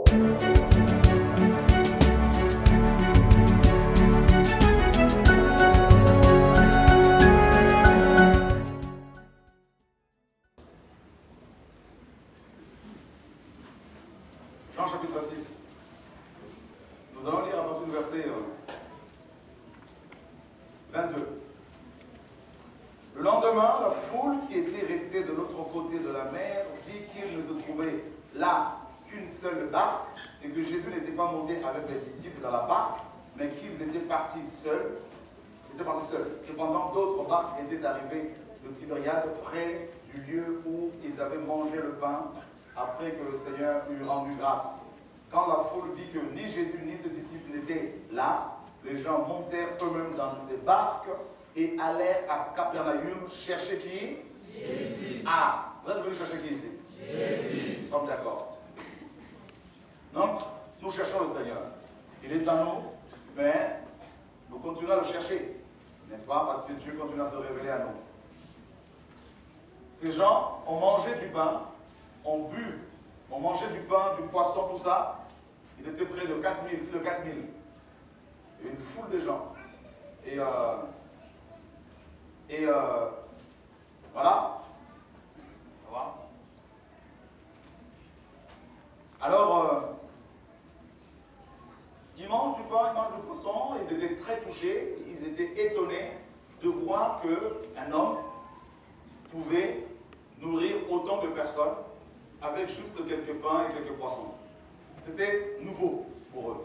Jean chapitre 6. Nous allons lire à partir du verset 22. Le lendemain, la foule qui était restée de l'autre côté de la mer vit qu'il ne se trouvait là qu'une seule barque et que Jésus n'était pas monté avec les disciples dans la barque, mais qu'ils étaient partis seuls. Cependant, d'autres barques étaient arrivées de Tibériade près du lieu où ils avaient mangé le pain après que le Seigneur eut rendu grâce. Quand la foule vit que ni Jésus ni ses disciples n'étaient là, les gens montèrent eux-mêmes dans ces barques et allèrent à Capernaum chercher qui? Jésus. Ah, vous êtes venus chercher qui ici? Jésus. Nous sommes d'accord. Donc, nous cherchons le Seigneur. Il est en nous, mais nous continuons à le chercher. N'est-ce pas? Parce que Dieu continue à se révéler à nous. Ces gens ont mangé du pain, ont bu, ont mangé du pain, du poisson, tout ça. Ils étaient près de 4000, plus de 4000. Il y a une foule de gens. Et voilà. Alors, ils mangent du pain, ils mangent du poisson. Ils étaient très touchés. Ils étaient étonnés de voir qu'un homme pouvait nourrir autant de personnes avec juste quelques pains et quelques poissons. C'était nouveau pour eux.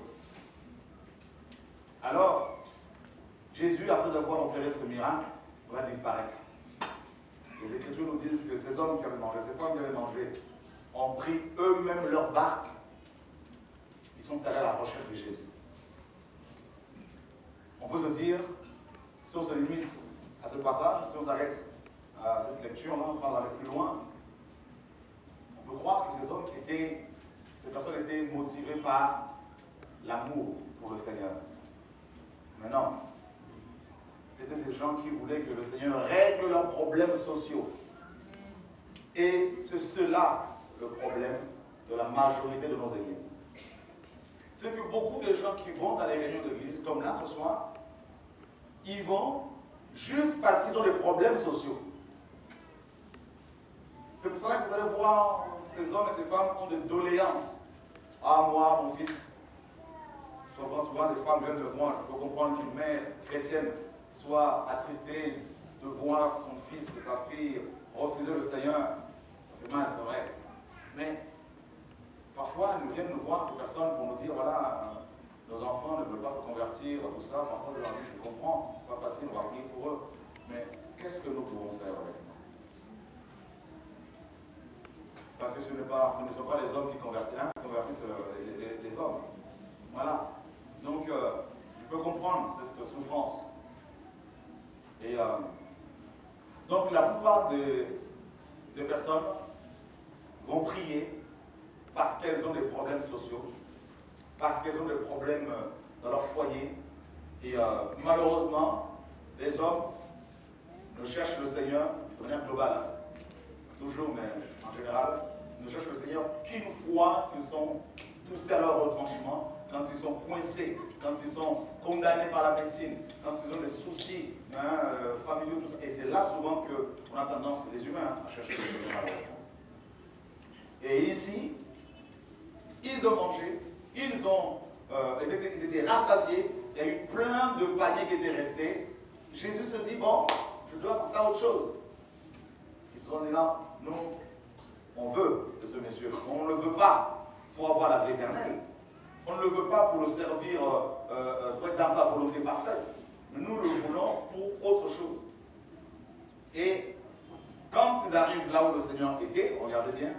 Alors, Jésus, après avoir opéré ce miracle, va disparaître. Les Écritures nous disent que ces hommes qui avaient mangé, ces femmes qui avaient mangé, ont pris eux-mêmes leur barque. Ils sont allés à la recherche de Jésus. On peut se dire, si on se limite à ce passage, si on s'arrête à cette lecture-là, sans aller plus loin, on peut croire que ces personnes étaient motivées par l'amour pour le Seigneur. Mais non. C'était des gens qui voulaient que le Seigneur règle leurs problèmes sociaux. Et c'est cela le problème de la majorité de nos églises. C'est que beaucoup de gens qui vont dans les réunions d'église, comme là ce soir, ils vont juste parce qu'ils ont des problèmes sociaux. C'est pour cela que vous allez voir ces hommes et ces femmes ont des doléances. Ah, moi, mon fils. Souvent, des femmes viennent me voir. Je peux comprendre qu'une mère chrétienne soit attristée de voir son fils et sa fille refuser le Seigneur. Ça fait mal, c'est vrai. Mais parfois, elles viennent nous voir, ces personnes, pour nous dire, voilà, nos enfants ne veulent pas se convertir, tout ça. Parfois, je leur dis, je comprends, c'est pas facile, on va prier pour eux. Mais qu'est-ce que nous pouvons faire avec? Parce que ce ne sont pas les hommes qui convertissent les hommes. Voilà. Donc, je peux comprendre cette souffrance. Et donc, la plupart des personnes vont prier parce qu'elles ont des problèmes sociaux, parce qu'elles ont des problèmes dans leur foyer. Et malheureusement, les hommes ne cherchent le Seigneur de manière globale. Hein. Toujours, mais en général, ne cherchent le Seigneur qu'une fois qu'ils sont poussés à leur retranchement, quand ils sont coincés, quand ils sont condamnés par la médecine, quand ils ont des soucis familiaux, tout ça. Et c'est là souvent qu'on a tendance, les humains, à chercher le Seigneur. Et ici, ils ont mangé, ils étaient rassasiés, il y a eu plein de paniers qui étaient restés. Jésus se dit, bon, je dois passer à autre chose. Ils se sont dit là, nous, on veut de ce monsieur, on ne le veut pas pour avoir la vie éternelle. On ne le veut pas pour le servir pour être dans sa volonté parfaite. Mais nous le voulons pour autre chose. Et quand ils arrivent là où le Seigneur était, regardez bien,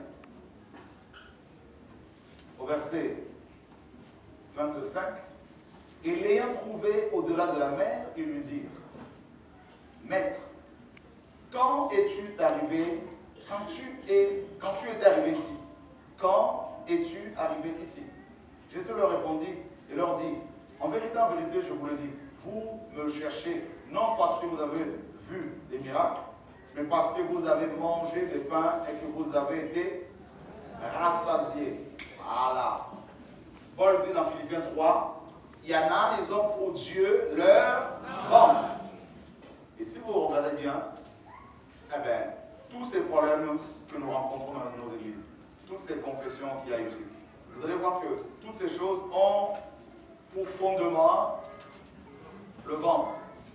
au verset 25, et l'ayant trouvé au-delà de la mer, ils lui dirent, Maître, quand es-tu arrivé, quand tu es arrivé ici? Quand es-tu arrivé ici? Jésus leur répondit et leur dit, en vérité, je vous le dis, vous me cherchez non parce que vous avez vu des miracles, mais parce que vous avez mangé des pains et que vous avez été rassasiés. Voilà. Paul dit dans Philippiens 3, il y en a, ils ont pour Dieu leur ventre. Et si vous regardez bien, eh bien, tous ces problèmes que nous rencontrons dans nos églises, toutes ces confessions qu'il y a ici, vous allez voir que toutes ces choses ont pour fondement le ventre.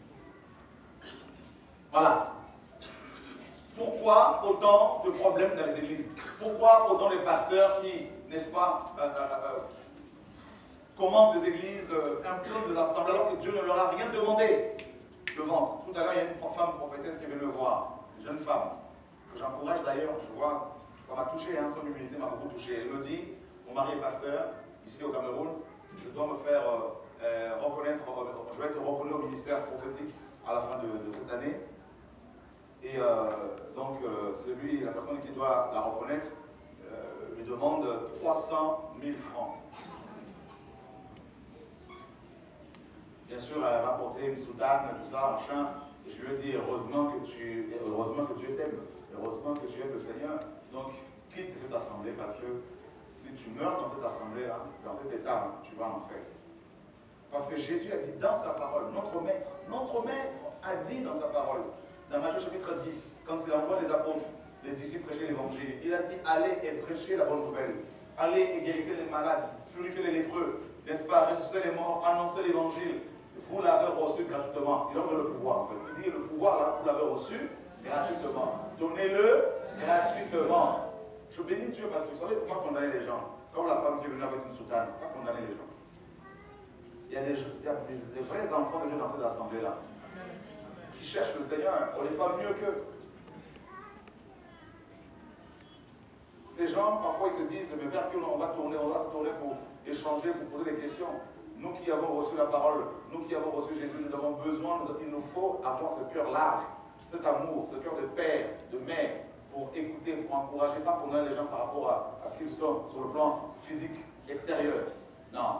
Voilà. Pourquoi autant de problèmes dans les églises? Pourquoi autant de pasteurs qui, n'est-ce pas, commandent des églises, implantent des assemblées alors que Dieu ne leur a rien demandé? Le ventre. Tout à l'heure, il y a une femme prophétesse qui est venue me voir, une jeune femme, que j'encourage d'ailleurs, je vois, ça m'a touché, hein, son humilité m'a beaucoup touché. Elle me dit, mon mari est pasteur, ici au Cameroun, je dois me faire reconnaître, je vais être reconnu au ministère prophétique à la fin de cette année. Et donc, c'est lui, la personne qui doit la reconnaître, lui demande 300 000 francs. Bien sûr, elle va porter une soutane, tout ça, machin. Et je lui ai dit, heureusement que Dieu t'aime, heureusement que tu aimes le Seigneur. Donc, quitte cette assemblée parce que si tu meurs dans cette assemblée-là, dans cet état, tu vas en enfer. Parce que Jésus a dit dans sa parole, notre maître a dit dans sa parole, dans Matthieu chapitre 10, quand il envoie les apôtres, les disciples prêcher l'évangile, il a dit, allez et prêchez la bonne nouvelle. Allez et guérissez les malades, purifiez les lépreux, n'est-ce pas, ressuscitez les morts, annoncez l'évangile. Vous l'avez reçu gratuitement. Il leur donne le pouvoir en fait. Il dit le pouvoir là, vous l'avez reçu gratuitement. Donnez-le gratuitement. Je bénis Dieu parce que vous savez, il ne faut pas condamner les gens. Comme la femme qui est venue avec une soutane, il ne faut pas condamner les gens. Il y a des vrais enfants de Dieu dans cette assemblée-là qui cherchent le Seigneur. On n'est pas mieux qu'eux. Ces gens, parfois, ils se disent, mais vers qui on va tourner pour échanger, pour poser des questions. Nous qui avons reçu la parole, nous qui avons reçu Jésus, nous avons besoin, il nous faut avoir ce cœur large, cet amour, ce cœur de père, de mère, pour écouter, pour encourager, pas pour donner les gens par rapport à ce qu'ils sont sur le plan physique extérieur. Non.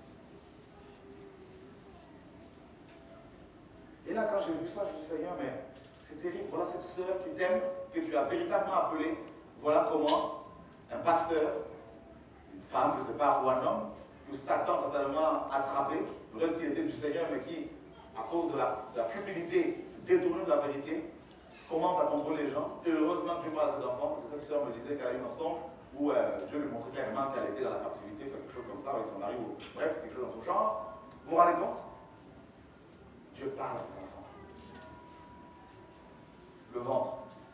Et là, quand j'ai vu ça, je me dis, Seigneur, mais c'est terrible. Voilà cette sœur qui t'aime, que tu as véritablement appelée. Voilà comment un pasteur, une femme, je ne sais pas, ou un homme, que Satan certainement attrapé, peut-être qu'il était du Seigneur, mais qui, à cause de la cupidité, détourné de la vérité, commence à contrôler les gens. Et heureusement que Dieu parle à ses enfants, parce que cette sœur me disait qu'elle a eu un songe où Dieu lui montrait clairement qu'elle était dans la captivité, quelque chose comme ça avec son mari, ou bref, quelque chose dans son genre. Vous vous rendez compte? Dieu parle à ses enfants. Le ventre.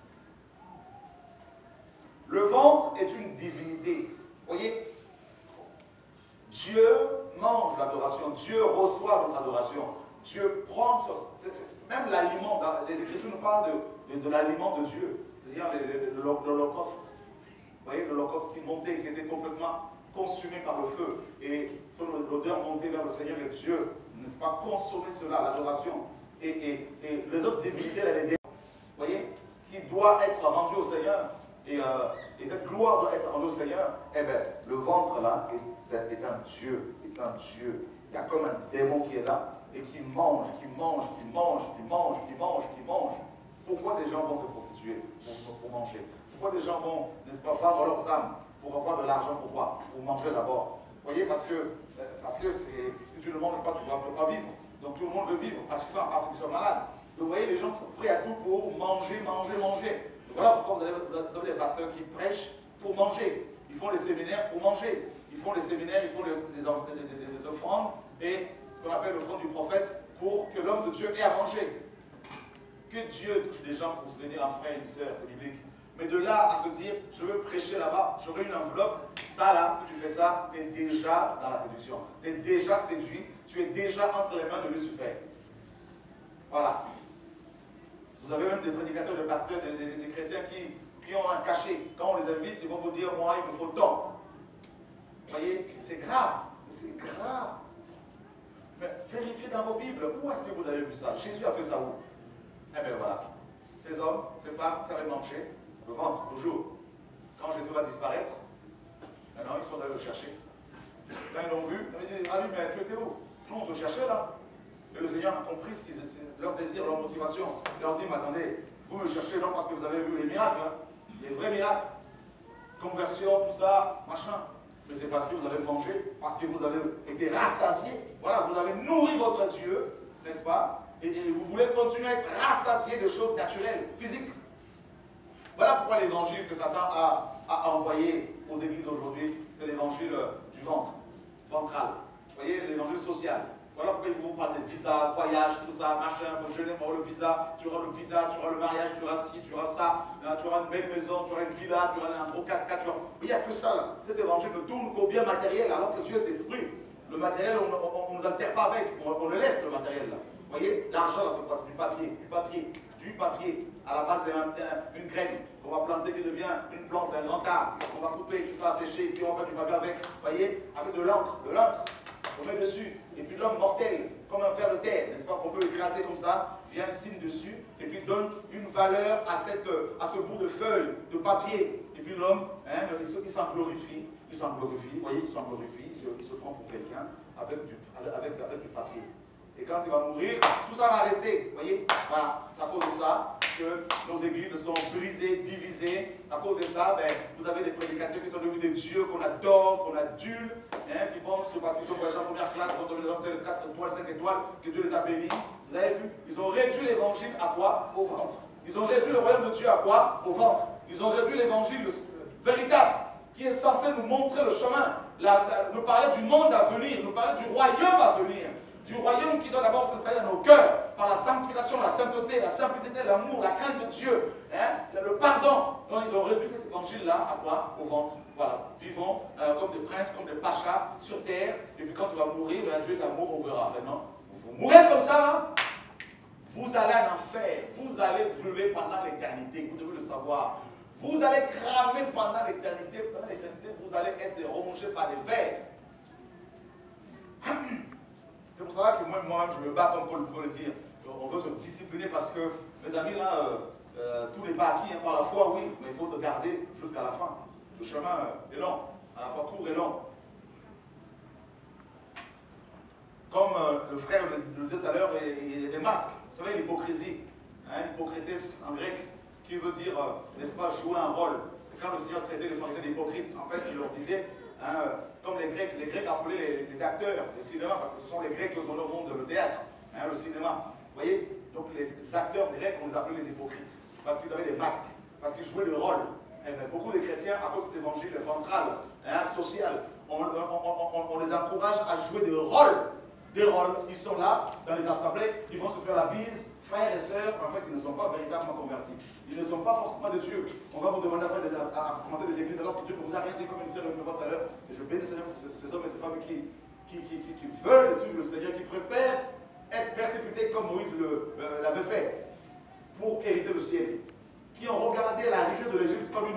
Le ventre est une divinité. Vous voyez? Dieu mange l'adoration, Dieu reçoit notre adoration, Dieu prend, même l'aliment, les Écritures nous parlent de l'aliment de Dieu, c'est-à-dire l'Holocauste. Vous voyez, l'Holocauste qui montait, qui était complètement consumé par le feu, et son odeur montait vers le Seigneur et Dieu, n'est-ce pas, consommer cela, l'adoration, et les autres divinités, vous voyez, qui doit être rendue au Seigneur, et cette gloire doit être rendue au Seigneur, eh bien, le ventre là est un Dieu, Il y a comme un démon qui est là et qui mange. Pourquoi des gens vont se prostituer pour manger? Pourquoi des gens vont, n'est-ce pas, vendre leurs âmes pour avoir de l'argent? Pourquoi? Pour manger d'abord. Vous voyez, parce que si tu ne manges pas, tu ne peux pas vivre. Donc tout le monde veut vivre, pratiquement, parce qu'ils sont malades. Donc vous voyez, les gens sont prêts à tout pour manger. Voilà pourquoi vous avez des pasteurs qui prêchent pour manger. Ils font les séminaires pour manger. Ils font les séminaires, ils font des offrandes et ce qu'on appelle l'offrande du prophète pour que l'homme de Dieu ait à manger. Que Dieu touche des gens pour devenir un frère et une sœur, c'est biblique. Mais de là à se dire, je veux prêcher là-bas, j'aurai une enveloppe, ça là, si tu fais ça, tu es déjà dans la séduction. Tu es déjà séduit, tu es déjà entre les mains de Lucifer. Voilà. Vous avez même des prédicateurs, des pasteurs, des chrétiens qui ont un cachet. Quand on les invite, ils vont vous dire, moi, il me faut tant. Vous voyez, c'est grave. Mais vérifiez dans vos Bibles, où est-ce que vous avez vu ça? Jésus a fait ça où? Eh bien voilà. Ces hommes, ces femmes qui avaient mangé, le ventre, toujours. Quand Jésus va disparaître, maintenant ils sont allés le chercher. Quand ils l'ont vu, ils disent, ah oui, mais tu étais où? Nous, on te cherchait là. Et le Seigneur a compris leur désir, leur motivation. Il leur dit, mais attendez, vous me cherchez non parce que vous avez vu les miracles, hein, les vrais miracles. Conversion, tout ça, machin. Mais c'est parce que vous avez mangé, parce que vous avez été rassasié. Voilà, vous avez nourri votre Dieu, n'est-ce pas? Et vous voulez continuer à être rassasié de choses naturelles, physiques. Voilà pourquoi l'évangile que Satan a envoyé aux églises aujourd'hui, c'est l'évangile du ventre, ventral. Vous voyez, l'évangile social. Voilà pourquoi ils vous parlent des visas, voyages, tout ça, machin, il faut jeûner pour le visa, tu auras le mariage, tu auras ci, tu auras ça, tu auras une belle maison, tu auras une villa, tu auras un gros 4x4, il n'y a que ça là. Cet évangile ne tourne qu'au bien matériel alors que Dieu est esprit. Le matériel, on ne nous altère pas avec, on le laisse le matériel là. Vous voyez, l'argent là c'est quoi? C'est du papier. À la base c'est une graine qu'on va planter qui devient une plante, un grand arbre, on va couper, tout ça sécher, puis on va faire du papier avec, vous voyez, avec de l'encre, on met dessus. Et puis l'homme mortel, comme un ver de terre, n'est-ce pas, qu'on peut écraser comme ça, vient signe dessus, et puis donne une valeur à ce bout de feuille, de papier. Et puis l'homme, hein, il s'en glorifie, vous voyez, il s'en glorifie, il se prend pour quelqu'un avec du papier. Et quand il va mourir, tout ça va rester, vous voyez. Voilà, c'est à cause de ça que nos églises sont brisées, divisées. À cause de ça, ben, vous avez des prédicateurs qui sont devenus des dieux qu'on adore, qu'on adule, hein, qui pensent que parce qu'ils sont voyagés en première classe, ils ont donné les 4 étoiles, 5 étoiles, que Dieu les a bénis. Vous avez vu, ils ont réduit l'évangile à quoi? Au ventre. Ils ont réduit le royaume de Dieu à quoi? Au ventre. Ils ont réduit l'évangile véritable, qui est censé nous montrer le chemin, nous parler du monde à venir, nous parler du royaume à venir. Du royaume qui doit d'abord s'installer dans nos cœurs, par la sanctification, la sainteté, la simplicité, l'amour, la crainte de Dieu, hein, le pardon. Donc ils ont réduit cet évangile-là à quoi? Au ventre. Voilà. Vivons comme des princes, comme des pachas sur terre, et puis quand on va mourir, Dieu est amour, on verra. Maintenant, vous mourrez comme ça, hein? Vous allez en enfer, vous allez brûler pendant l'éternité, vous devez le savoir. Vous allez cramer pendant l'éternité, vous allez être rongé par des vers. C'est pour ça que moi-même, je me bats comme Paul peut le dire. On veut se discipliner parce que, mes amis, là, tout n'est pas acquis, hein, par la foi, oui, mais il faut se garder jusqu'à la fin. Le chemin est long, à la fois court et long. Comme le frère le disait tout à l'heure, il y a des masques. Vous savez, l'hypocrisie, hein, l'hypocrites en grec, qui veut dire, n'est-ce pas, jouer un rôle. Et quand le Seigneur traitait les pharisiens d'hypocrites, en fait, il leur disait, hein, comme les Grecs appelaient les acteurs de cinéma, parce que ce sont les Grecs qui ont donné au monde le théâtre, hein, le cinéma. Vous voyez? Donc les acteurs grecs, on les appelait les hypocrites, parce qu'ils avaient des masques, parce qu'ils jouaient le rôle. Et beaucoup de chrétiens, à cause de cet évangile ventral, hein, social, on les encourage à jouer des rôles. Ils sont là, dans les assemblées, ils vont se faire la bise, frères et sœurs, en fait, ils ne sont pas véritablement convertis. Ils ne sont pas forcément de Dieu. On va vous demander à commencer des églises alors que Dieu ne vous a rien dit comme une sœur une fois tout à l'heure. Et je bénis le Seigneur pour ces hommes et ces femmes qui veulent suivre le Seigneur, qui préfèrent être persécutés comme Moïse l'avait fait pour hériter le ciel. Qui ont regardé la richesse de l'Égypte comme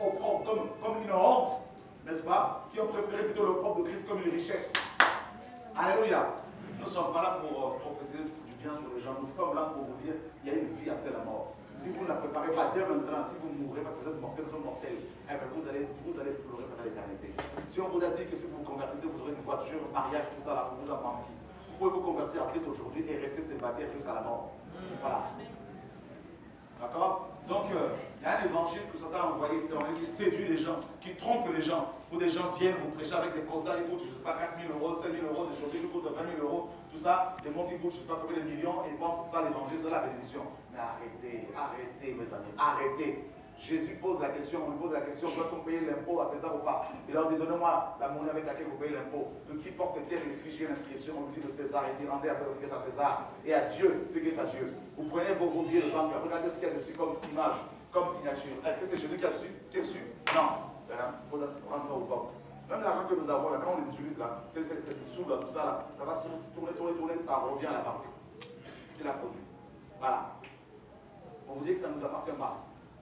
une honte, n'est-ce pas? Qui ont préféré plutôt le propre de Christ comme une richesse. Alléluia. Nous ne sommes pas là pour prophétiser du bien sur les gens. Nous sommes là pour vous dire il y a une vie après la mort. Si vous ne la préparez pas dès maintenant, si vous mourrez parce que vous êtes mortels, nous sommes mortels, eh bien vous allez pleurer pendant l'éternité. Si on vous a dit que si vous vous convertissez, vous aurez une voiture, un mariage, tout ça, là, on vous a menti. Vous pouvez vous convertir à Christ aujourd'hui et rester célibataire jusqu'à la mort. Voilà. D'accord? Donc, il y a un évangile que Satan a envoyé, c'est un évangile qui séduit les gens, qui trompe les gens, où des gens viennent vous prêcher avec des causes qui coûtent, je ne sais pas, 4 000 euros, 5 000 euros, des choses qui coûtent 20 000 euros, tout ça, des mots qui coûtent, je ne sais pas combien de millions, et ils pensent que c'est ça l'évangile, c'est la bénédiction. Mais arrêtez, mes amis, arrêtez. Jésus pose la question, on lui pose la question, doit-on payer l'impôt à César ou pas? Il leur dit, donnez-moi la monnaie avec laquelle vous payez l'impôt. De qui porte-t-elle le fichier d'inscription? On lui dit de César, et dit, rendez à César ce qui est à César, et à Dieu ce qui est à Dieu. Vous prenez vos billets de banque, regardez ce qu'il y a dessus comme image, comme signature. Est-ce que c'est Jésus qui a dessus? Non. Il faut prendre ça aux hommes. Même l'argent que nous avons là, quand on les utilise là, c'est sous là, tout ça là, ça va tourner, ça revient à la banque qui l'a produit. Voilà. On vous dit que ça ne nous appartient pas.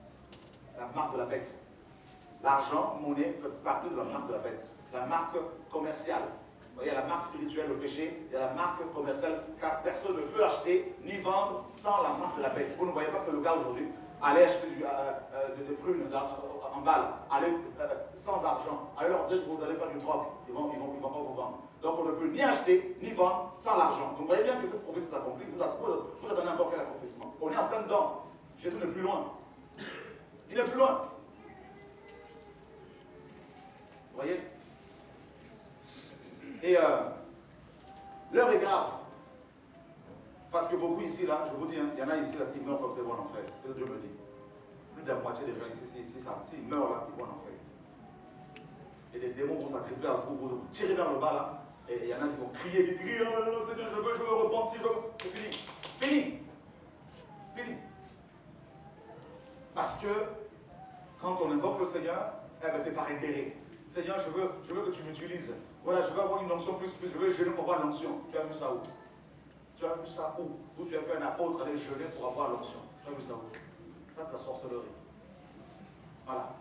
La marque de la bête. L'argent, monnaie, fait partie de la marque de la bête. La marque commerciale. Vous voyez, il y a la marque spirituelle, le péché, il y a la marque commerciale, car personne ne peut acheter ni vendre sans la marque de la bête. Vous ne voyez pas que c'est le cas aujourd'hui. Allez acheter des prunes en balle, allez sans argent, allez leur dire que vous allez faire du troc, ils vont pas vous vendre. Donc on ne peut ni acheter, ni vendre sans l'argent. Donc vous voyez bien que cette prophétie s'accomplit, vous attendez encore quel accomplissement. On est en plein dedans. Jésus n'est plus loin. Il est plus loin. Vous voyez? Et l'heure est grave. Parce que beaucoup ici, là, je vous dis, il y en a ici, là, s'ils meurent comme ça, ils vont en enfer. C'est ce que Dieu me dit. Plus de la moitié des gens ici, s'ils meurent là, ils vont en enfer. Et des démons vont s'aggripper à vous, vous tirer vers le bas là. Et il y en a qui vont crier, oh non, Seigneur, je veux repentir. C'est fini. Fini. Fini. Parce que quand on invoque le Seigneur, eh ben, c'est par intérêt. Seigneur, je veux que tu m'utilises. Voilà, je veux avoir une onction plus. Je veux jeûner pour avoir l'onction. Tu as vu ça où? Tu as vu ça où? Où tu as vu un apôtre aller jeûner pour avoir l'onction? Tu as vu ça où? Ça, c'est la sorcellerie. Voilà.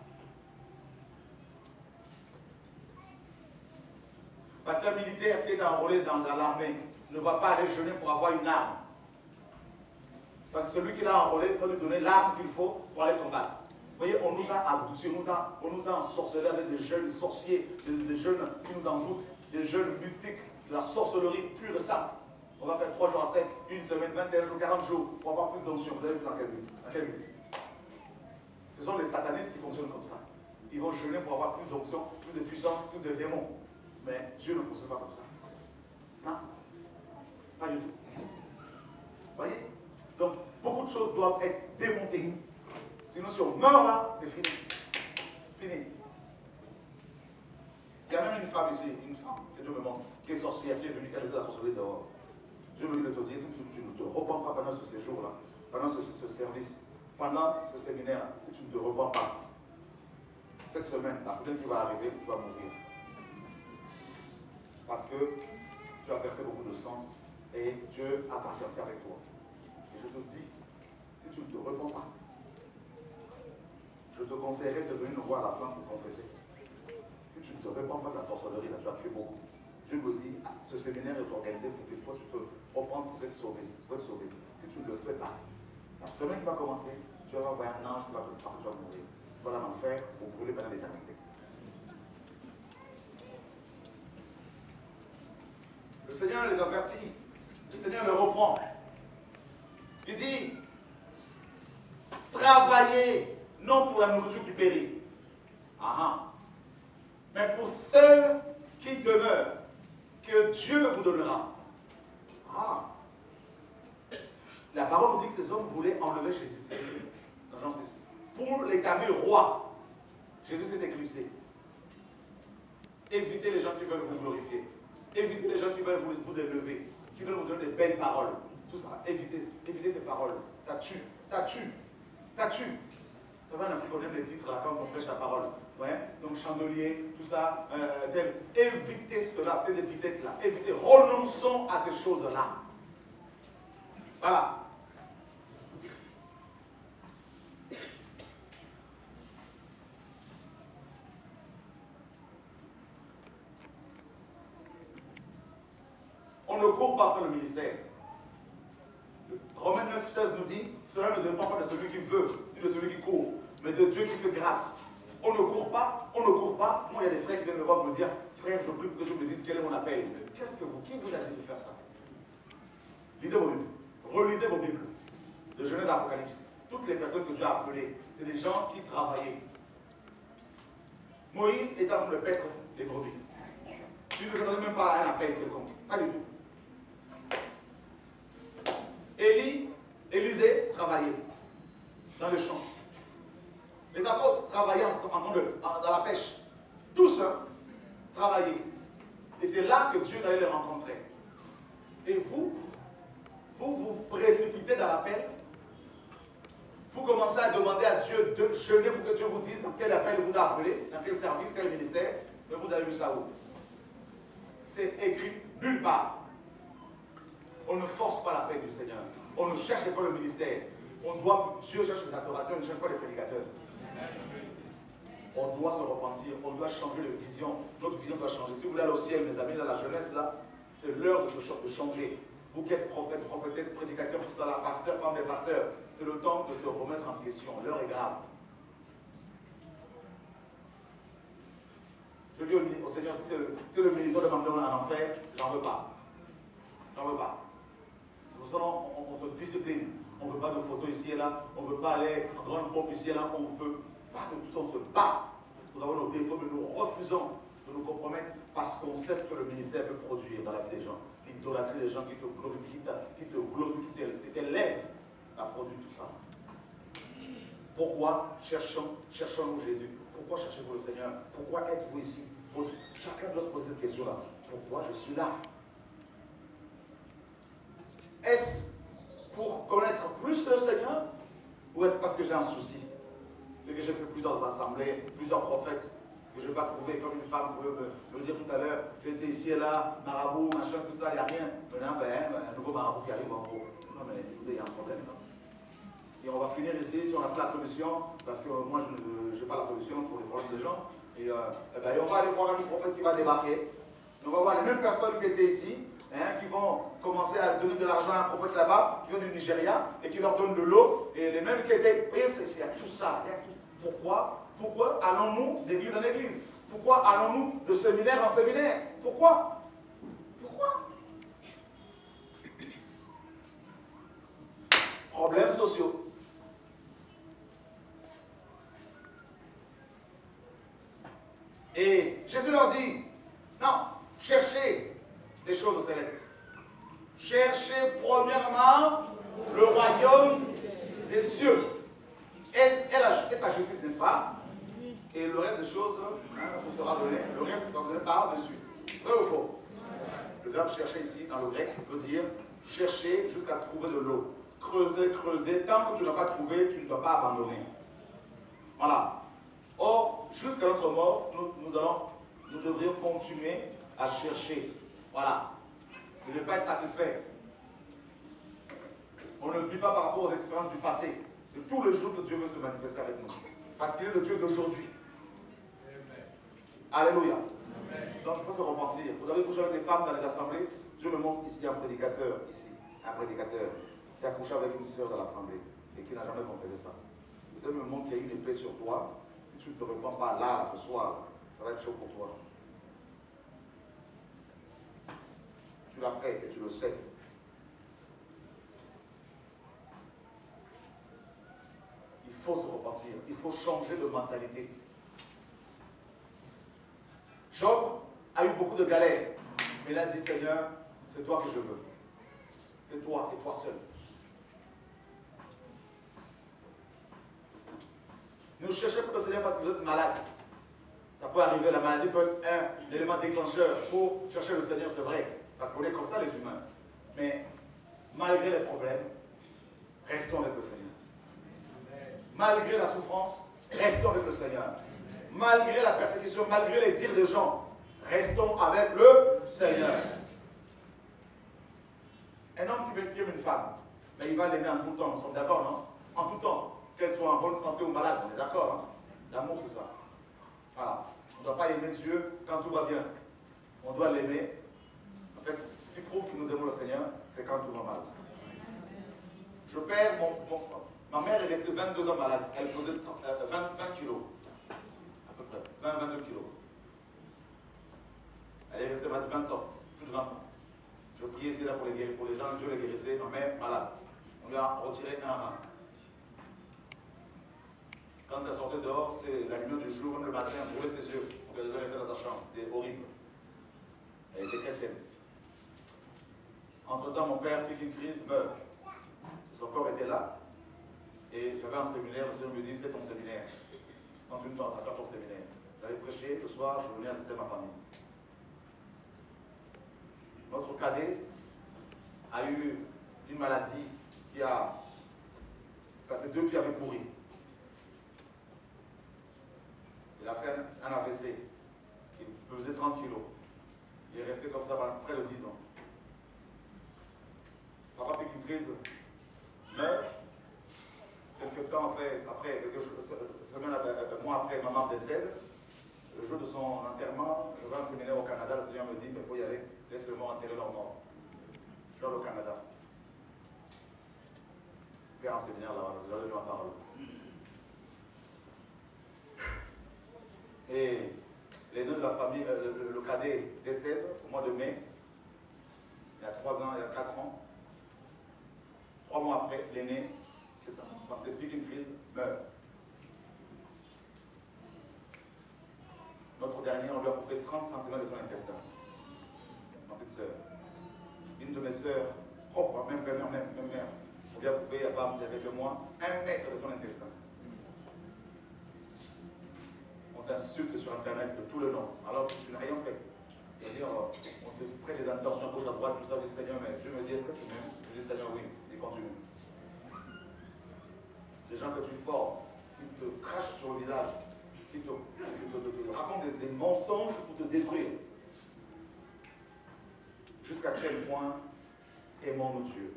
Parce qu'un militaire qui est enrôlé dans l'armée ne va pas aller jeûner pour avoir une arme. Parce que celui qui l'a enrôlé peut lui donner l'arme qu'il faut pour aller combattre. Vous voyez, on nous a aboutis, on nous a ensorcelés avec des jeunes sorciers, des jeunes qui nous envoûtent, des jeunes mystiques, de la sorcellerie pure et simple. On va faire 3 jours à sec, 1 semaine, 21 jours, 40 jours pour avoir plus d'onction. Vous avez vu dans quel but? Ce sont les satanistes qui fonctionnent comme ça. Ils vont jeûner pour avoir plus d'onction, plus de puissance, plus de démons. Mais Dieu ne fonctionne pas comme ça. Non? Pas du tout. Vous voyez? Donc, beaucoup de choses doivent être démontées. Sinon, si on meurt là, c'est fini. Fini. Il y a même une femme ici, une femme, que Dieu me montre, qui est sorcière, qui est venue, qui a laissé la sorcellerie dehors. Dieu me dit de te dire, si tu ne te repens pas pendant ce séjour-là, pendant ce service, pendant ce séminaire, si tu ne te repens pas, cette semaine, la semaine qui va arriver, tu vas mourir. Parce que tu as versé beaucoup de sang et Dieu a patienté avec toi. Et je te dis, si tu ne te repens pas, je te conseillerais de venir nous voir à la fin pour confesser. Si tu ne te repens pas de la sorcellerie, là, tu vas tuer beaucoup. Dieu me dit, ce séminaire est organisé pour que toi tu te reprends pour être sauvé. Si tu ne le fais pas, la semaine qui va commencer, tu vas voir un ange qui va te frapper, tu vas mourir. Tu vas en enfer pour brûler pendant l'éternité. Le Seigneur les avertit. Le Seigneur les reprend. Il dit, travaillez non pour la nourriture qui périt, mais pour celle qui demeure, que Dieu vous donnera. La parole nous dit que ces hommes voulaient enlever Jésus. Dans Jean 6. Pour l'établir roi. Jésus s'est éclipsé. Évitez les gens qui veulent vous glorifier. Évitez les gens qui veulent vous élever, qui veulent vous donner des belles paroles. Tout ça, évitez ces paroles. Ça tue, ça tue, ça tue. Ça va en Afrique, on aime les titres là, quand on prêche la parole. Ouais? Donc chandelier, tout ça, tel. Évitez cela, ces épithètes-là. Évitez, renonçons à ces choses-là. Voilà. On ne court pas après le ministère. Romains 9, 16 nous dit, cela ne dépend pas de celui qui veut, ni de celui qui court, mais de Dieu qui fait grâce. On ne court pas, on ne court pas. Moi, il y a des frères qui viennent me voir me dire, frère, je prie pour que Dieu me dise quel est mon appel. Qu'est-ce que qui vous a dit de faire ça? Lisez vos Bibles. Relisez vos Bibles. De Genèse à Apocalypse. Toutes les personnes que Dieu a appelées, c'est des gens qui travaillaient. Moïse était en train de paître les brebis. Il ne s'attendait même pas à un appel quelconque. Pas du tout. Élisée travaillait dans les champs. Les apôtres travaillaient dans la pêche. Tous travaillaient. Et c'est là que Dieu allait les rencontrer. Et vous précipitez dans l'appel. Vous commencez à demander à Dieu de jeûner pour que Dieu vous dise dans quel appel il vous a appelé, dans quel service, quel ministère. Mais vous avez vu ça où? C'est écrit nulle part. On ne force pas l'appel du Seigneur. On ne cherche pas le ministère. Dieu cherche les adorateurs, il ne cherche pas les prédicateurs. On doit se repentir, on doit changer de vision. Notre vision doit changer. Si vous voulez aller au ciel, mes amis, dans la jeunesse, là, c'est l'heure de changer. Vous qui êtes prophètes, prophétesses, prédicateurs, tout ça, là, pasteurs, femmes des pasteurs, c'est le temps de se remettre en question. L'heure est grave. Je dis au Seigneur, si c'est le ministère de m'emmener en enfer, j'en veux pas. J'en veux pas. C'est pour ça on se discipline. On ne veut pas de photos ici et là. On ne veut pas aller en grande pompe ici et là. On ne veut pas de tout ça. On se bat. Nous avons nos défauts, mais nous refusons de nous compromettre parce qu'on sait ce que le ministère peut produire dans la vie des gens. L'idolâtrie des gens qui te glorifient, qui t'élèvent, ça produit tout ça. Pourquoi cherchons-nous Jésus? Pourquoi cherchez-vous le Seigneur? Pourquoi êtes-vous ici? Chacun doit se poser cette question-là. Pourquoi je suis là? Est-ce pour connaître plus le Seigneur? Ou est-ce parce que j'ai un souci? Et que j'ai fait plusieurs assemblées, plusieurs prophètes, que je n'ai pas trouvé, comme une femme pouvait me dire tout à l'heure, j'étais ici et là, marabout, machin, tout ça, il n'y a rien. Maintenant, un nouveau marabout qui arrive en gros. Non mais écoutez, il y a un problème. Non? Et on va finir ici, si on n'a pas la solution, parce que moi je n'ai pas la solution pour les problèmes des gens. Et on va aller voir un prophète qui va débarquer. On va voir les mêmes personnes qui étaient ici, qui vont commencer à donner de l'argent à un prophète là-bas, qui vient du Nigeria, et qui leur donne de l'eau. Et les mêmes qui étaient. Vous voyez, il y a tout ça. Il y a tout. Pourquoi allons-nous d'église en église? Pourquoi allons-nous de séminaire en séminaire? Pourquoi? Problèmes sociaux. Et Jésus leur dit, non, cherchez les choses célestes. Cherchez premièrement le royaume des cieux et sa justice, n'est-ce pas? Et le reste des choses vous sera donné. Le reste sera donné par-dessus. Vrai ou faux? Le verbe chercher ici, dans le grec, veut dire chercher jusqu'à trouver de l'eau. Creuser, creuser. Tant que tu n'as pas trouvé, tu ne dois pas abandonner. Voilà. Or, jusqu'à notre mort, nous devrions continuer à chercher. Voilà. Ne pas être satisfait. On ne vit pas par rapport aux expériences du passé. C'est tous les jours que Dieu veut se manifester avec nous. Parce qu'il est le Dieu d'aujourd'hui. Alléluia. Donc il faut se repentir. Vous avez couché avec des femmes dans les assemblées. Dieu me montre ici un prédicateur, qui a couché avec une sœur dans l'assemblée et qui n'a jamais confessé ça. Dieu me montre qu'il y a une épée sur toi. Si tu ne te repens pas là, ce soir, ça va être chaud pour toi. Tu l'as fait et tu le sais. Il faut se repentir. Il faut changer de mentalité. Job a eu beaucoup de galères. Mais il a dit, Seigneur, c'est toi que je veux. C'est toi et toi seul. Ne cherchez pas le Seigneur parce que vous êtes malade. Ça peut arriver, la maladie peut être un élément déclencheur pour chercher le Seigneur, c'est vrai. Parce qu'on est comme ça les humains. Mais malgré les problèmes, restons avec le Seigneur. Malgré la souffrance, restons avec le Seigneur. Malgré la persécution, malgré les dires des gens, restons avec le Seigneur. Un homme qui aime une femme, mais il va l'aimer en tout temps, nous sommes d'accord, non? En tout temps, qu'elle soit en bonne santé ou malade, on est d'accord, hein? L'amour, c'est ça. Voilà. On ne doit pas aimer Dieu quand tout va bien. On doit l'aimer. En fait, ce qui prouve que nous aimons le Seigneur, c'est quand tout va mal. Je perds ma mère est restée 22 ans malade. Elle pesait 20 kilos. À peu près. 20-22 kilos. Elle est restée 20 ans. Plus de 20 ans. Je priais ici là pour les gens. Dieu les guérissait. Ma mère malade. On lui a retiré un rein. Quand elle sortait dehors, c'est la lumière du jour, même le matin, elle brûlait ses yeux. Donc elle devait rester dans sa chambre. C'était horrible. Elle était chrétienne. Entre-temps, mon père pique une crise, meurt. Son corps était là. Et j'avais un séminaire, le Seigneur me dit, fais ton séminaire. Quand tu me tentes à faire ton séminaire. J'allais prêcher, le soir, je venais assister ma famille. Notre cadet a eu une maladie qui a fait 2 pieds avaient pourri. Il a fait un AVC. Il pesait 30 kilos. Il est resté comme ça pendant près de 10 ans. Papa pique une crise, meurt. Quelques temps après quelques mois après, maman décède. Le jour de son enterrement, je vais à un séminaire au Canada. Le Seigneur me dit, mais il faut y aller. Laisse-le mort enterrer leur mort. Je vais au Canada. Je vais à un séminaire là-bas, je vais donner ma parole. Et les deux de la famille, le cadet décède au mois de mai. Il y a 3 ans, il y a 4 ans. 3 mois après, l'aîné, qui est en santé, pique une crise, meurt. Notre dernier, on lui a coupé 30 cm de son intestin. Ma petite soeur. Une de mes soeurs, propre, même mère, on lui a coupé il y a quelques mois, 1 mètre de son intestin. On t'insulte sur Internet de tout le nom, alors que tu n'as rien fait. C'est-à-dire, on te prête des intentions à gauche, à droite, tout ça, du Seigneur, mais Dieu me dit, est-ce que tu m'aimes? Je dis, Seigneur, oui, et continue. Des gens que tu formes, qui te crachent sur le visage, qui te racontent des mensonges pour te détruire. Jusqu'à quel point aimons-nous Dieu?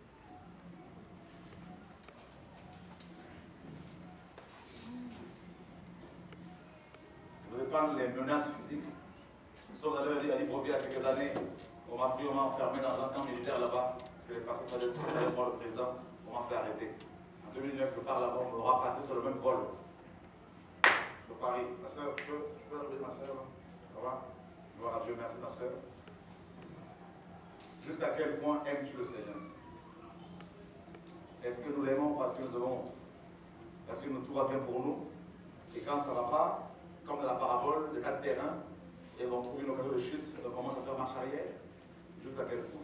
Je ne vais pas les menaces physiques. Nous sommes allés à Libreville il y a quelques années. On m'a pris, on m'a enfermé dans un camp militaire là-bas. Parce que les pasteurs allaient voir le président. On m'a fait arrêter. En 2009, je pars là-bas, on me rapatrié sur le même vol. Sur Paris. Ma soeur, tu peux arriver, ma soeur? Ça va? Gloire à Dieu, merci ma soeur. Jusqu'à quel point aimes-tu le Seigneur? Est-ce que nous l'aimons parce que tout va bien pour nous? Et quand ça ne va pas, comme dans la parabole de 4 terrains, et on trouve une occasion de chute, on commence à faire marche arrière. Jusqu'à quel point?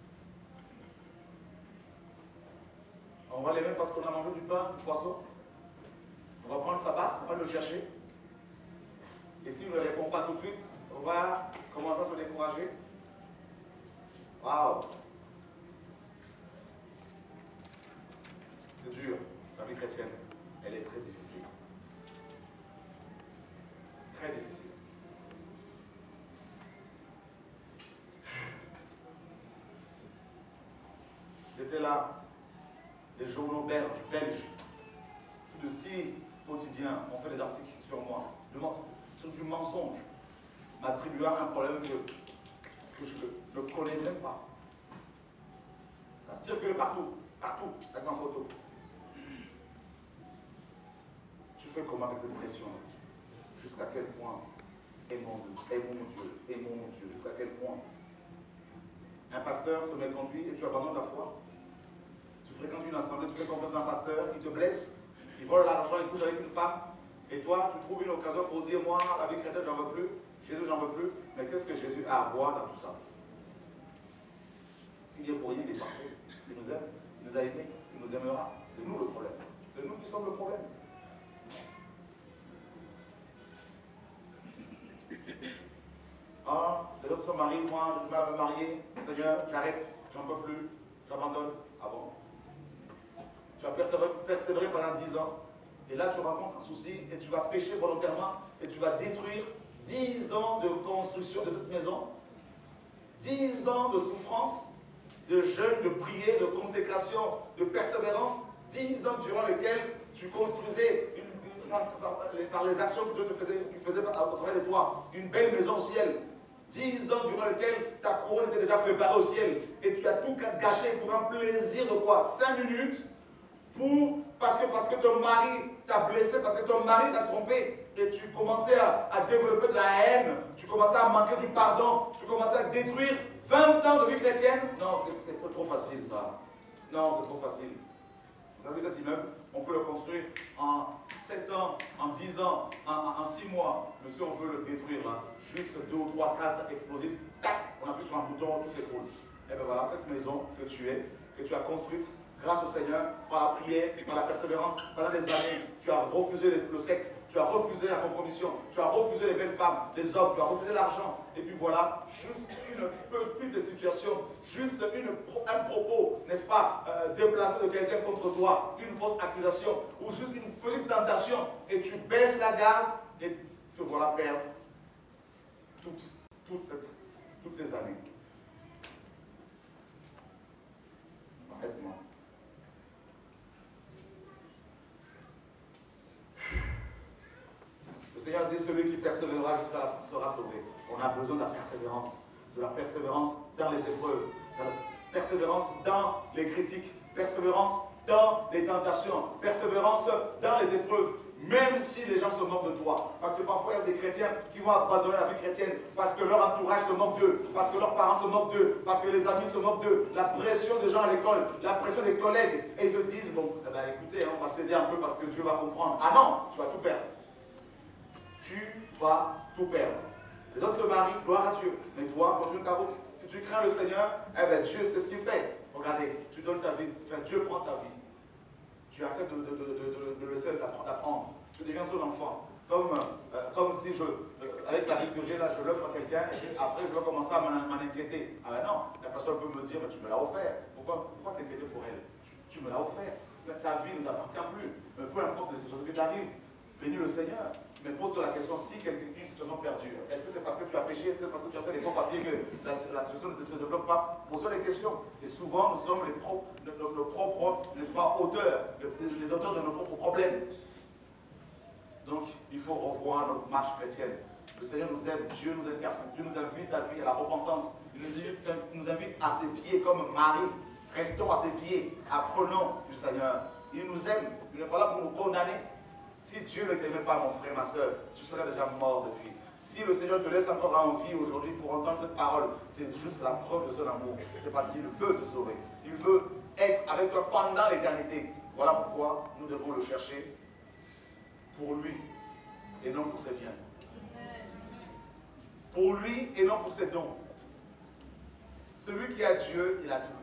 On va l'aimer parce qu'on a mangé du pain, du poisson. On va prendre sa barque, on va le chercher. Et s'il ne répond pas tout de suite, on va commencer à se décourager. Waouh! C'est dur. La vie chrétienne, elle est très difficile. Très difficile. J'étais là, des journaux belges, plus de 6 quotidiens ont fait des articles sur moi, sur du mensonge, m'attribuant un problème que je ne connais même pas. Ça circule partout, avec ma photo. Tu fais comment avec cette pression? Jusqu'à quel point aimons-nous Dieu, jusqu'à quel point? Un pasteur se met conduit et tu abandonnes la foi. Tu fréquentes une assemblée, tu fais confiance à un pasteur, il te blesse, il vole l'argent, il couche avec une femme, et toi, tu trouves une occasion pour dire, moi, la vie chrétienne, j'en veux plus, Jésus, j'en veux plus, mais qu'est-ce que Jésus a à voir dans tout ça? Il est pour rien, il est parfait, il nous aime, il nous a aimés, il nous aimera. C'est nous le problème, c'est nous qui sommes le problème. Ah, les autres sont mariés, moi, je vais me marier, Seigneur, j'arrête, j'en peux plus, j'abandonne. Ah bon? Tu vas persévérer pendant 10 ans, et là tu rencontres un souci, et tu vas pécher volontairement, et tu vas détruire 10 ans de construction de cette maison, 10 ans de souffrance, de jeûne, de prière, de consécration, de persévérance, 10 ans durant lesquels tu construisais par les actions que Dieu te faisait au travers de toi, une belle maison au ciel. 10 ans durant lesquels ta couronne était déjà préparée au ciel, et tu as tout gâché pour un plaisir de quoi? 5 minutes, parce que ton mari t'a blessé, parce que ton mari t'a trompé, et tu commençais à développer de la haine, tu commençais à manquer du pardon, tu commençais à détruire 20 ans de vie chrétienne. Non, c'est trop facile ça. Non, c'est trop facile. Vous avez vu cet immeuble? On peut le construire en 7 ans, en 10 ans, en 6 mois. Mais si on veut le détruire là, juste 2 ou 3, 4 explosifs, tac, on appuie sur un bouton, tout s'écroule. Et bien voilà, cette maison que tu as construite, grâce au Seigneur, par la prière, par la persévérance, pendant des années, tu as refusé le sexe, tu as refusé la compromission, tu as refusé les belles femmes, les hommes, tu as refusé l'argent. Et puis voilà, juste une petite situation, juste un propos, n'est-ce pas, déplacé de quelqu'un contre toi, une fausse accusation, ou juste une petite tentation, et tu baisses la garde, et te voilà perdre toutes ces années. Honnêtement. Le Seigneur dit, celui qui persévérera jusqu'à la fin sera sauvé. On a besoin de la persévérance dans les épreuves, de la persévérance dans les critiques, persévérance dans les tentations, persévérance dans les épreuves, même si les gens se moquent de toi. Parce que parfois il y a des chrétiens qui vont abandonner la vie chrétienne parce que leur entourage se moque d'eux, parce que leurs parents se moquent d'eux, parce que les amis se moquent d'eux, la pression des gens à l'école, la pression des collègues, et ils se disent, bon, eh ben, écoutez, on va céder un peu parce que Dieu va comprendre. Ah non, tu vas tout perdre. tu vas tout perdre. Les autres se marient, gloire à Dieu. Mais toi, continue ta route. Si tu crains le Seigneur, eh bien Dieu sait ce qu'il fait. Regardez, tu donnes ta vie, enfin Dieu prend ta vie. Tu acceptes de le laisser d'apprendre. Tu deviens son enfant. Comme si avec la vie que j'ai là, je l'offre à quelqu'un et puis après je vais commencer à m'en inquiéter. Ah ben non, la personne peut me dire, mais tu me l'as offert. Pourquoi t'inquiéter pour elle? Tu me l'as offert. Mais ta vie ne t'appartient plus. Mais peu importe les situations qui t'arrivent, bénis le Seigneur. Mais pose-toi la question, si une situation perdure, est-ce que c'est parce que tu as péché? Est-ce que c'est parce que tu as fait des faux papiers que la situation ne se développe pas? Pose-toi les questions. Et souvent, nous sommes nos propres, n'est-ce pas, auteurs, les auteurs de nos propres problèmes. Donc, il faut revoir notre marche chrétienne. Le Seigneur nous aide, Dieu nous écarte, Dieu nous invite à lui, à la repentance. Il nous invite à ses pieds comme Marie. Restons à ses pieds, apprenons du Seigneur. Il nous aime, il n'est pas là pour nous condamner. Si Dieu ne t'aimait pas, mon frère, ma soeur, tu serais déjà mort depuis. Si le Seigneur te laisse encore en vie aujourd'hui pour entendre cette parole, c'est juste la preuve de son amour. C'est parce qu'il veut te sauver. Il veut être avec toi pendant l'éternité. Voilà pourquoi nous devons le chercher pour lui et non pour ses biens. Pour lui et non pour ses dons. Celui qui a Dieu, il a tout.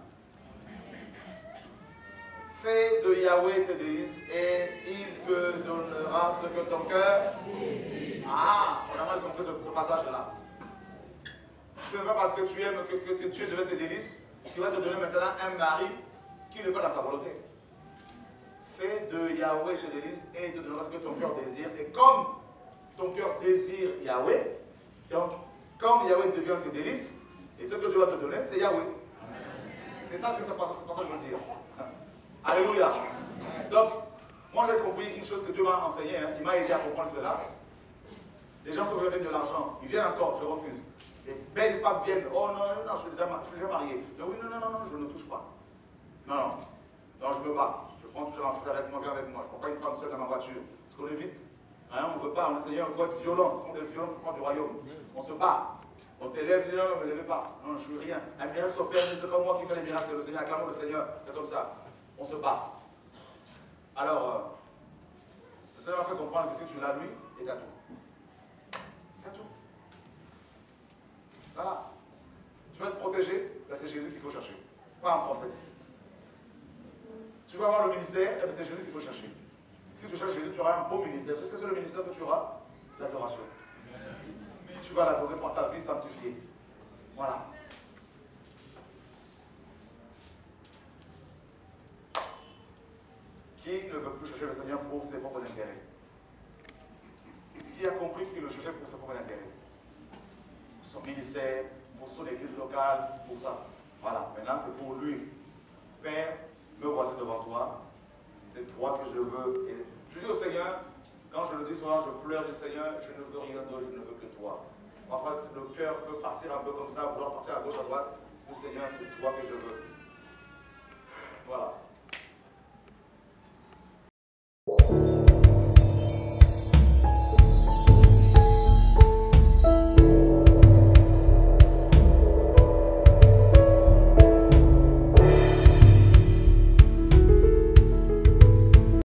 Fais de Yahweh tes délices et il te donnera ce que ton cœur désire. Ah, on a mal compris ce passage-là. Ce n'est pas parce que tu aimes que Dieu devient tes délices qu'il va te donner maintenant un mari qui n'est pas dans sa volonté. Fais de Yahweh tes délices et il te donnera ce que ton cœur désire. Et comme ton cœur désire Yahweh, donc comme Yahweh devient tes délices, et ce que Dieu va te donner, c'est Yahweh. C'est ça ce que ça veut dire. Alléluia. Donc, moi j'ai compris une chose que Dieu m'a enseigné, hein. Il m'a aidé à comprendre cela. Les gens se veulent avec de l'argent, ils viennent encore, je refuse. Les belles femmes viennent, oh non, non, non, je suis déjà marié. Mais oui, non, non, non, non, je ne touche pas. Non, non, non, je me bats. Je prends toujours un frère avec moi, viens avec moi. Je ne prends pas une femme seule dans ma voiture. Parce qu'on évite. Hein, on ne veut pas, on essaye, il faut être violent. Quand on est violent, il faut prendre du royaume. On se bat. On t'élève, non, non, ne me lève pas. Non, je ne veux rien. Un miracle s'opère, c'est comme moi qui fais les miracles, c'est le Seigneur, acclamons le Seigneur, c'est comme ça. On se bat. Alors, le Seigneur m'a fait comprendre que si tu l'as lui, et t'as tout. T'as tout. Voilà. Tu veux être protégé, ben c'est Jésus qu'il faut chercher. Pas un prophète. Tu veux avoir le ministère, ben c'est Jésus qu'il faut chercher. Si tu cherches Jésus, tu auras un beau ministère. Tu sais ce que c'est le ministère que tu auras? L'adoration. Tu vas l'adorer par ta vie sanctifiée. Voilà. Qui ne veut plus chercher le Seigneur pour ses propres intérêts? Qui a compris qu'il le cherchait pour ses propres intérêts? Pour son ministère, pour son église locale, pour ça. Voilà, maintenant c'est pour lui. Père, me voici devant toi. C'est toi que je veux. Et je dis au Seigneur, quand je le dis souvent, je pleure du Seigneur, je ne veux rien d'autre, je ne veux que toi. Parfois, le cœur peut partir un peu comme ça, vouloir partir à gauche, à droite. Le Seigneur, c'est toi que je veux. Voilà.